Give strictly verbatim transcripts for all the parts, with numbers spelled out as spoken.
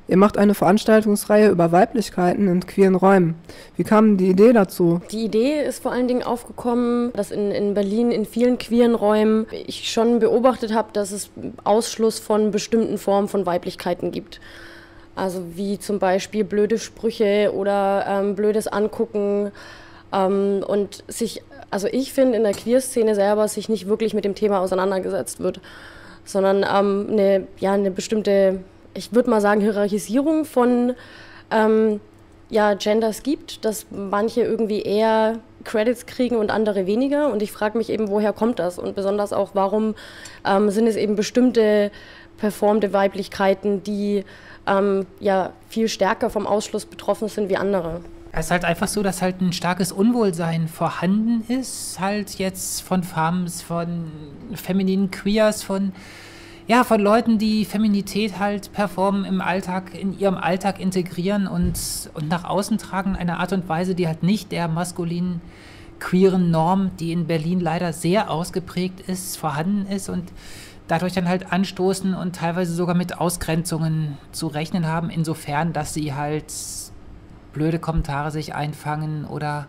Ihr macht eine Veranstaltungsreihe über Weiblichkeiten in queeren Räumen. Wie kam die Idee dazu? Die Idee ist vor allen Dingen aufgekommen, dass in, in Berlin in vielen queeren Räumen ich schon beobachtet habe, dass es Ausschluss von bestimmten Formen von Weiblichkeiten gibt. Also wie zum Beispiel blöde Sprüche oder ähm, blödes Angucken. Ähm, und sich, also ich finde in der Queer-Szene selber sich nicht wirklich mit dem Thema auseinandergesetzt wird, sondern ähm, eine, ja, eine bestimmte, ich würde mal sagen, Hierarchisierung von ähm, ja, Genders gibt, dass manche irgendwie eher Credits kriegen und andere weniger. Und ich frage mich eben, woher kommt das? Und besonders auch, warum ähm, sind es eben bestimmte performte Weiblichkeiten, die ähm, ja, viel stärker vom Ausschluss betroffen sind wie andere? Es ist halt einfach so, dass halt ein starkes Unwohlsein vorhanden ist, halt jetzt von Femmes, von femininen Queers, von, ja, von Leuten, die Feminität halt performen im Alltag, in ihrem Alltag integrieren und, und nach außen tragen, eine Art und Weise, die halt nicht der maskulinen queeren Norm, die in Berlin leider sehr ausgeprägt ist, vorhanden ist und dadurch dann halt anstoßen und teilweise sogar mit Ausgrenzungen zu rechnen haben, insofern, dass sie halt blöde Kommentare sich einfangen oder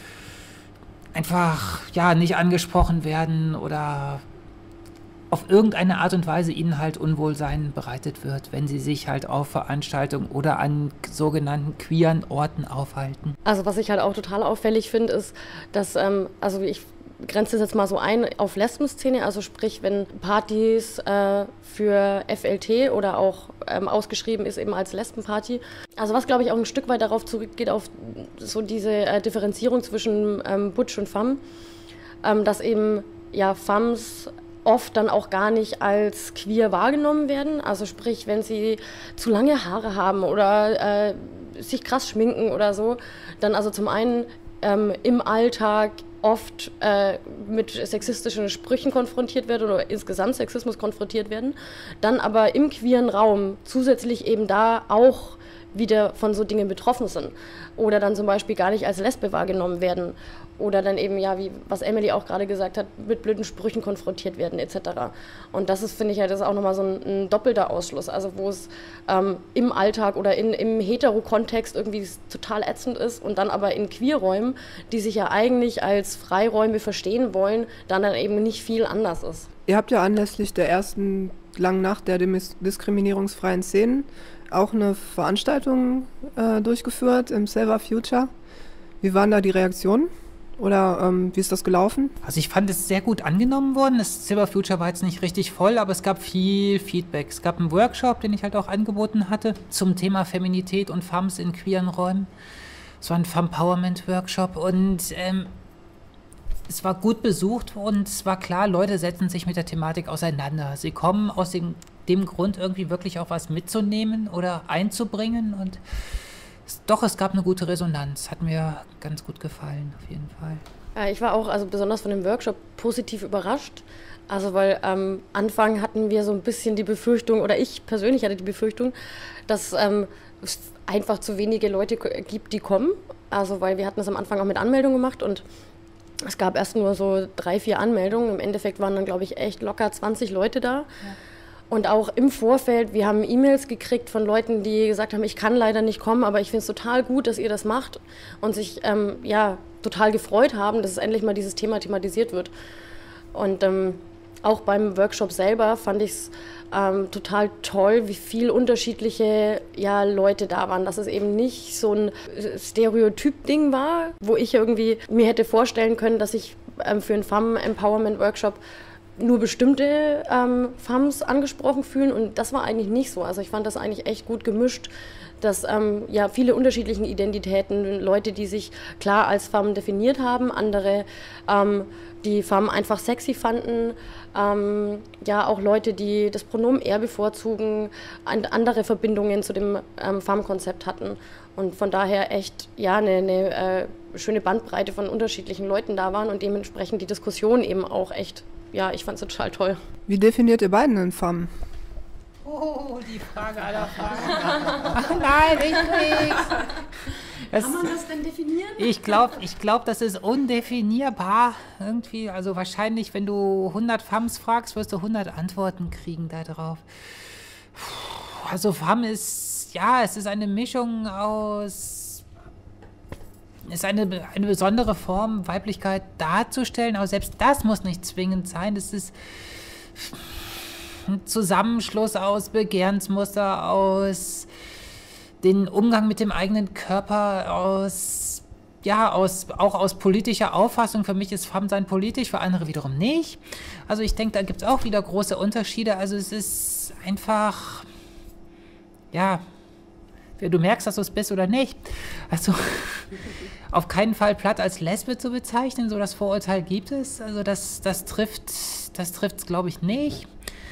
einfach ja nicht angesprochen werden oder auf irgendeine Art und Weise ihnen halt Unwohlsein bereitet wird, wenn sie sich halt auf Veranstaltungen oder an sogenannten queeren Orten aufhalten. Also was ich halt auch total auffällig finde, ist, dass, ähm, also ich grenze das jetzt mal so ein auf Lesbenszene, also sprich, wenn Partys äh, für F L T oder auch ähm, ausgeschrieben ist eben als Lesbenparty. Also was, glaube ich, auch ein Stück weit darauf zurückgeht, auf so diese äh, Differenzierung zwischen ähm, Butch und Femme, ähm, dass eben ja Femmes oft dann auch gar nicht als queer wahrgenommen werden. Also sprich, wenn sie zu lange Haare haben oder äh, sich krass schminken oder so, dann also zum einen ähm, im Alltag oft äh, mit sexistischen Sprüchen konfrontiert werden oder insgesamt Sexismus konfrontiert werden, dann aber im queeren Raum zusätzlich eben da auch wieder von so Dingen betroffen sind oder dann zum Beispiel gar nicht als Lesbe wahrgenommen werden oder dann eben, ja, wie was Emily auch gerade gesagt hat, mit blöden Sprüchen konfrontiert werden et cetera. Und das ist, finde ich, halt, das ist auch nochmal so ein, ein doppelter Ausschluss, also wo es ähm, im Alltag oder in, im Hetero-Kontext irgendwie total ätzend ist und dann aber in Queerräumen, die sich ja eigentlich als Freiräume verstehen wollen, dann dann eben nicht viel anders ist. Ihr habt ja anlässlich der ersten langen Nacht der Dis- diskriminierungsfreien Szenen auch eine Veranstaltung äh, durchgeführt im Silver Future. Wie waren da die Reaktionen? Oder ähm, wie ist das gelaufen? Also ich fand es sehr gut angenommen worden. Das Silver Future war jetzt nicht richtig voll, aber es gab viel Feedback. Es gab einen Workshop, den ich halt auch angeboten hatte, zum Thema Feminität und Femmes in queeren Räumen. Es war ein Fempowerment-Workshop und ähm, es war gut besucht und es war klar, Leute setzen sich mit der Thematik auseinander. Sie kommen aus dem, dem Grund, irgendwie wirklich auch was mitzunehmen oder einzubringen und es, doch, es gab eine gute Resonanz. Hat mir ganz gut gefallen, auf jeden Fall. Ich war auch also besonders von dem Workshop positiv überrascht. Also weil am Anfang hatten wir so ein bisschen die Befürchtung, oder ich persönlich hatte die Befürchtung, dass ähm, es einfach zu wenige Leute gibt, die kommen. Also weil wir hatten das am Anfang auch mit Anmeldung gemacht und es gab erst nur so drei, vier Anmeldungen. Im Endeffekt waren dann, glaube ich, echt locker zwanzig Leute da. Ja. Und auch im Vorfeld, wir haben E-Mails gekriegt von Leuten, die gesagt haben, ich kann leider nicht kommen, aber ich finde es total gut, dass ihr das macht und sich ähm, ja, total gefreut haben, dass es endlich mal dieses Thema thematisiert wird. Und ähm, auch beim Workshop selber fand ich es ähm, total toll, wie viel unterschiedliche ja, Leute da waren, dass es eben nicht so ein Stereotyp-Ding war, wo ich irgendwie mir hätte vorstellen können, dass ich ähm, für einen Femme-Empowerment-Workshop nur bestimmte ähm, Femmes angesprochen fühlen und das war eigentlich nicht so. Also ich fand das eigentlich echt gut gemischt, dass ähm, ja viele unterschiedliche Identitäten, Leute, die sich klar als Femme definiert haben, andere, ähm, die Femme einfach sexy fanden, ähm, ja auch Leute, die das Pronomen er bevorzugen, and, andere Verbindungen zu dem ähm, Femme-Konzept hatten und von daher echt ja eine, eine äh, schöne Bandbreite von unterschiedlichen Leuten da waren und dementsprechend die Diskussion eben auch echt. Ja, ich fand es total toll. Wie definiert ihr beiden eine Femme? Oh, die Frage aller Fragen. Nein, ich nicht. Das, Kann man das denn definieren? Ich glaube, ich glaub, das ist undefinierbar irgendwie. Also wahrscheinlich, wenn du hundert Femmes fragst, wirst du hundert Antworten kriegen darauf. Also Femme ist ja, es ist eine Mischung aus, es ist eine, eine besondere Form, Weiblichkeit darzustellen, aber selbst das muss nicht zwingend sein. Es ist ein Zusammenschluss aus Begehrensmuster, aus den Umgang mit dem eigenen Körper, aus, ja, aus, auch aus politischer Auffassung. Für mich ist Femme-Sein politisch, für andere wiederum nicht. Also ich denke, da gibt es auch wieder große Unterschiede. Also es ist einfach, ja, du merkst, dass du es bist oder nicht. Also auf keinen Fall platt als Lesbe zu bezeichnen, so das Vorurteil gibt es. Also das, das trifft, das trifft es, glaube ich, nicht.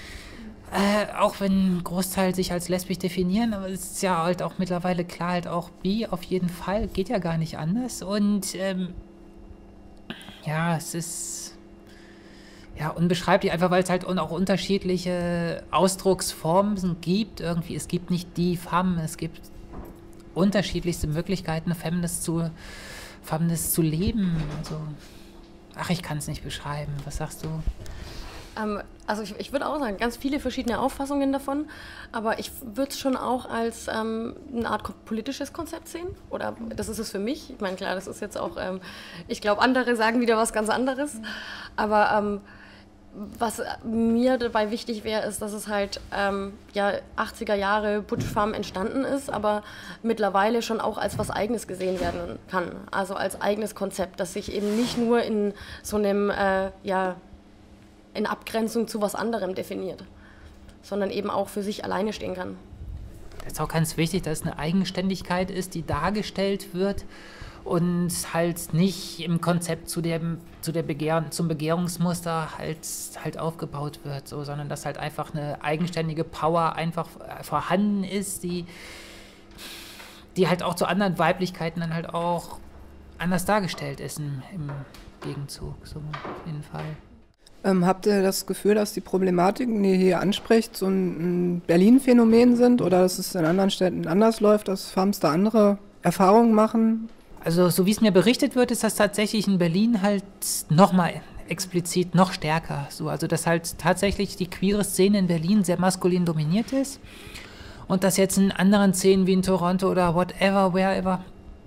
Äh, auch wenn ein Großteil sich als lesbisch definieren, aber es ist ja halt auch mittlerweile klar, halt auch bi auf jeden Fall, geht ja gar nicht anders. Und ähm, ja, es ist ja unbeschreiblich, einfach weil es halt auch unterschiedliche Ausdrucksformen gibt. Irgendwie, es gibt nicht die Femme, es gibt unterschiedlichste Möglichkeiten, Feminist zu, Feminist zu leben. Also, ach, ich kann es nicht beschreiben. Was sagst du? Ähm, also ich, ich würde auch sagen, ganz viele verschiedene Auffassungen davon, aber ich würde es schon auch als ähm, eine Art ko- politisches Konzept sehen, oder das ist es für mich. Ich meine, klar, das ist jetzt auch, ähm, ich glaube, andere sagen wieder was ganz anderes, aber ähm, was mir dabei wichtig wäre, ist, dass es halt ähm, ja, achtziger Jahre Butch-Femme entstanden ist, aber mittlerweile schon auch als was Eigenes gesehen werden kann, also als eigenes Konzept, das sich eben nicht nur in so einem, äh, ja, in Abgrenzung zu was anderem definiert, sondern eben auch für sich alleine stehen kann. Das ist auch ganz wichtig, dass es eine Eigenständigkeit ist, die dargestellt wird und halt nicht im Konzept zu dem, zu der Begehren, zum Begehrungsmuster halt, halt aufgebaut wird, so, sondern dass halt einfach eine eigenständige Power einfach vorhanden ist, die, die halt auch zu anderen Weiblichkeiten dann halt auch anders dargestellt ist im, im Gegenzug, so auf jeden Fall. Ähm, habt ihr das Gefühl, dass die Problematiken, die ihr hier anspricht, so ein, ein Berlin-Phänomen sind oder dass es in anderen Städten anders läuft, dass Femmes da andere Erfahrungen machen? Also so wie es mir berichtet wird, ist das tatsächlich in Berlin halt nochmal explizit noch stärker. So, also dass halt tatsächlich die queere Szene in Berlin sehr maskulin dominiert ist und dass jetzt in anderen Szenen wie in Toronto oder whatever, wherever,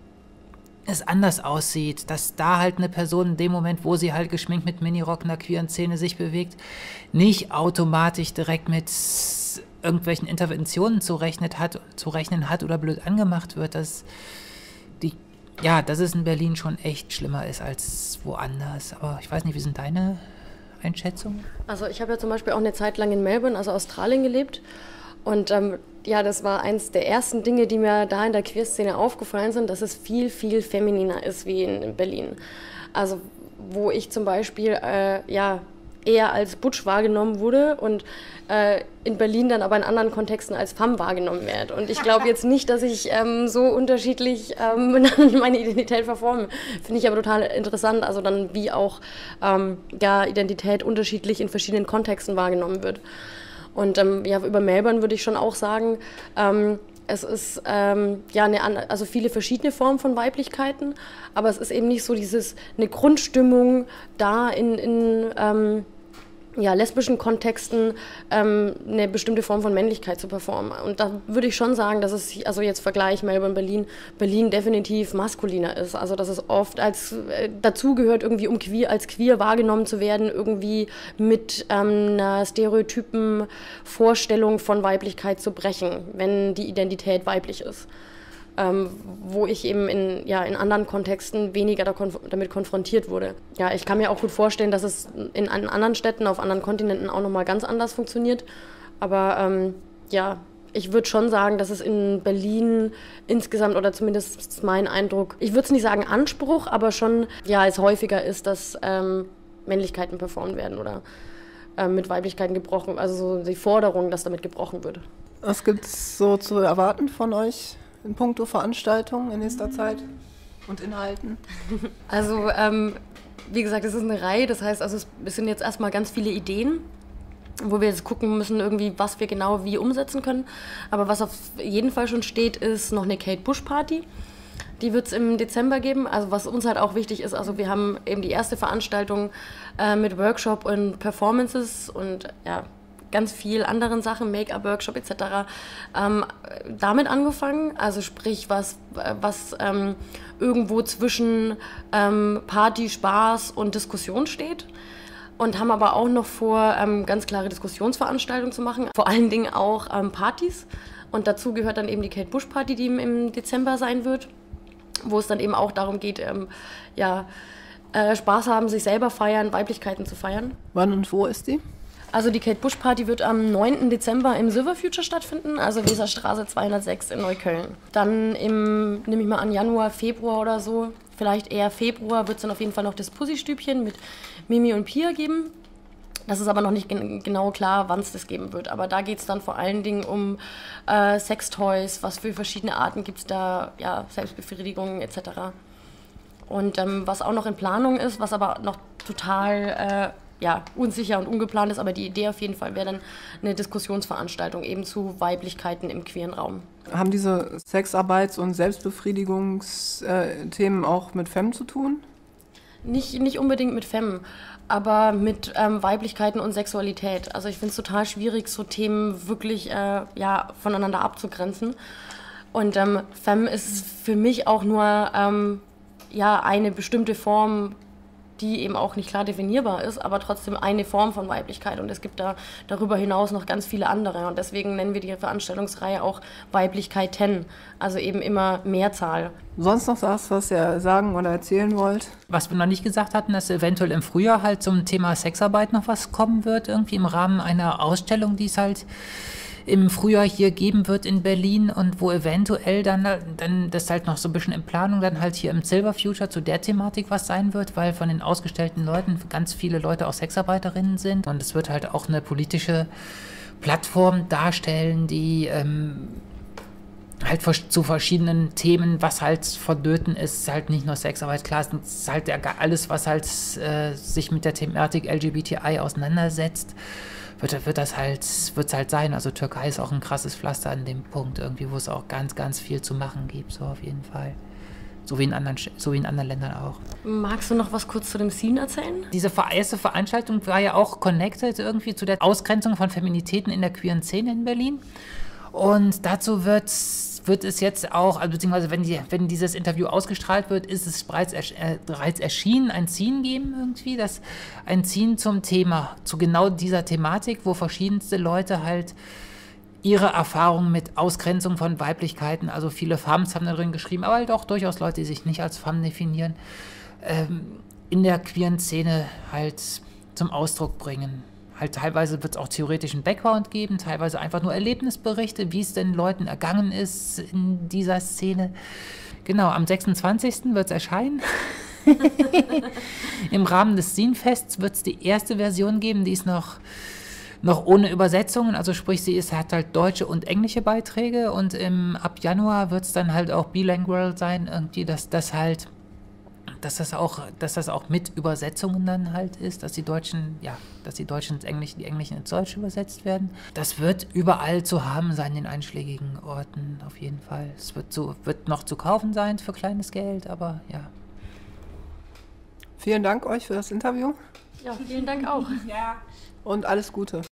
es anders aussieht, dass da halt eine Person in dem Moment, wo sie halt geschminkt mit Minirock in der queeren Szene sich bewegt, nicht automatisch direkt mit irgendwelchen Interventionen zu rechnen hat, zu rechnen hat oder blöd angemacht wird, dass die, ja, dass es in Berlin schon echt schlimmer ist als woanders. Aber ich weiß nicht, wie sind deine Einschätzungen? Also ich habe ja zum Beispiel auch eine Zeit lang in Melbourne, also Australien, gelebt. Und ähm, ja, das war eins der ersten Dinge, die mir da in der Queer-Szene aufgefallen sind, dass es viel, viel femininer ist wie in, in Berlin. Also wo ich zum Beispiel äh, ja, eher als Butch wahrgenommen wurde und äh, in Berlin dann aber in anderen Kontexten als Femme wahrgenommen werde. Und ich glaube jetzt nicht, dass ich ähm, so unterschiedlich ähm, meine Identität verforme. Finde ich aber total interessant, also dann wie auch ähm, ja, Identität unterschiedlich in verschiedenen Kontexten wahrgenommen wird. Und ähm, ja, über Melbourne würde ich schon auch sagen, ähm, es ist ähm, ja eine, also viele verschiedene Formen von Weiblichkeiten, aber es ist eben nicht so dieses eine Grundstimmung da in, in ähm, ja, lesbischen Kontexten ähm, eine bestimmte Form von Männlichkeit zu performen. Und da würde ich schon sagen, dass es, also jetzt Vergleich Melbourne, Berlin, Berlin definitiv maskuliner ist. Also dass es oft als äh, dazugehört, irgendwie um queer, als queer wahrgenommen zu werden, irgendwie mit ähm, einer stereotypen Vorstellung von Weiblichkeit zu brechen, wenn die Identität weiblich ist. Ähm, wo ich eben in, ja, in anderen Kontexten weniger da konf- damit konfrontiert wurde. Ja, ich kann mir auch gut vorstellen, dass es in, in anderen Städten, auf anderen Kontinenten auch nochmal ganz anders funktioniert. Aber ähm, ja, ich würde schon sagen, dass es in Berlin insgesamt, oder zumindest ist mein Eindruck, ich würde es nicht sagen Anspruch, aber schon, ja, es häufiger ist, dass ähm, Männlichkeiten performt werden oder ähm, mit Weiblichkeiten gebrochen, also so die Forderung, dass damit gebrochen wird. Was gibt es so zu erwarten von euch in puncto Veranstaltungen in nächster Zeit und Inhalten? Also, ähm, wie gesagt, es ist eine Reihe, das heißt, also es sind jetzt erstmal ganz viele Ideen, wo wir jetzt gucken müssen, irgendwie, was wir genau wie umsetzen können. Aber was auf jeden Fall schon steht, ist noch eine Kate Bush Party. Die wird es im Dezember geben. Also was uns halt auch wichtig ist, also wir haben eben die erste Veranstaltung äh, mit Workshop und Performances und ja, ganz viel anderen Sachen, Make-up-Workshop et cetera, ähm, damit angefangen. Also sprich, was, was ähm, irgendwo zwischen ähm, Party, Spaß und Diskussion steht. Und haben aber auch noch vor, ähm, ganz klare Diskussionsveranstaltungen zu machen. Vor allen Dingen auch ähm, Partys. Und dazu gehört dann eben die Kate Bush Party, die im, im Dezember sein wird, wo es dann eben auch darum geht, ähm, ja, äh, Spaß haben, sich selber feiern, Weiblichkeiten zu feiern. Wann und wo ist die? Also die Kate Bush Party wird am neunten Dezember im Silver Future stattfinden, also Weserstraße zweihundertsechs in Neukölln. Dann im, nehme ich mal an, Januar, Februar oder so, vielleicht eher Februar, wird es dann auf jeden Fall noch das Pussy-Stübchen mit Mimi und Pia geben. Das ist aber noch nicht gen genau klar, wann es das geben wird. Aber da geht es dann vor allen Dingen um äh, Sextoys, was für verschiedene Arten gibt es da, ja, Selbstbefriedigung et cetera. Und ähm, was auch noch in Planung ist, was aber noch total äh, ja, unsicher und ungeplant ist, aber die Idee auf jeden Fall wäre dann eine Diskussionsveranstaltung eben zu Weiblichkeiten im queeren Raum. Haben diese Sexarbeits- und Selbstbefriedigungsthemen auch mit Femme zu tun? Nicht, nicht unbedingt mit Femme, aber mit ähm, Weiblichkeiten und Sexualität. Also ich finde es total schwierig, so Themen wirklich äh, ja, voneinander abzugrenzen. Und ähm, Femme ist für mich auch nur ähm, ja, eine bestimmte Form, die eben auch nicht klar definierbar ist, aber trotzdem eine Form von Weiblichkeit. Und es gibt da darüber hinaus noch ganz viele andere. Und deswegen nennen wir die Veranstaltungsreihe auch Weiblichkeiten, also eben immer Mehrzahl. Sonst noch was, was ihr sagen oder erzählen wollt? Was wir noch nicht gesagt hatten, dass eventuell im Frühjahr halt zum Thema Sexarbeit noch was kommen wird, irgendwie im Rahmen einer Ausstellung, die es halt im Frühjahr hier geben wird in Berlin und wo eventuell dann, dann das halt noch so ein bisschen in Planung dann halt hier im Silver Future zu der Thematik was sein wird, weil von den ausgestellten Leuten ganz viele Leute auch Sexarbeiterinnen sind und es wird halt auch eine politische Plattform darstellen, die ähm, halt zu verschiedenen Themen, was halt vonnöten ist, ist halt nicht nur Sexarbeit, klar, es ist halt alles, was halt äh, sich mit der Thematik L G B T I auseinandersetzt. Wird, wird das halt, wird's halt sein. Also Türkei ist auch ein krasses Pflaster an dem Punkt, irgendwie, wo es auch ganz, ganz viel zu machen gibt, so auf jeden Fall. So wie in anderen, so wie in anderen Ländern auch. Magst du noch was kurz zu dem Scene erzählen? Diese erste Veranstaltung war ja auch connected irgendwie zu der Ausgrenzung von Feminitäten in der queeren Szene in Berlin. Und dazu wird, wird es jetzt auch, also beziehungsweise wenn, die, wenn dieses Interview ausgestrahlt wird, ist es bereits, ersch äh, bereits erschienen, ein Scene geben irgendwie, das, ein Scene zum Thema, zu genau dieser Thematik, wo verschiedenste Leute halt ihre Erfahrungen mit Ausgrenzung von Weiblichkeiten, also viele Femmes haben da drin geschrieben, aber halt auch durchaus Leute, die sich nicht als Femme definieren, ähm, in der queeren Szene halt zum Ausdruck bringen. Halt teilweise wird es auch theoretischen Background geben, teilweise einfach nur Erlebnisberichte, wie es den Leuten ergangen ist in dieser Szene. Genau, am sechsundzwanzigsten wird es erscheinen. Im Rahmen des Scenefests wird es die erste Version geben, die ist noch, noch ohne Übersetzungen, also sprich, sie ist, hat halt deutsche und englische Beiträge und im, ab Januar wird es dann halt auch bilingual sein, irgendwie, dass das halt dass das auch, dass das auch mit Übersetzungen dann halt ist, dass die Deutschen, ja, dass die Deutschen ins Englische, die Englischen ins Deutsche übersetzt werden. Das wird überall zu haben sein, in einschlägigen Orten, auf jeden Fall. Es wird, so, wird noch zu kaufen sein für kleines Geld, aber ja. Vielen Dank euch für das Interview. Ja, vielen Dank auch. Und alles Gute.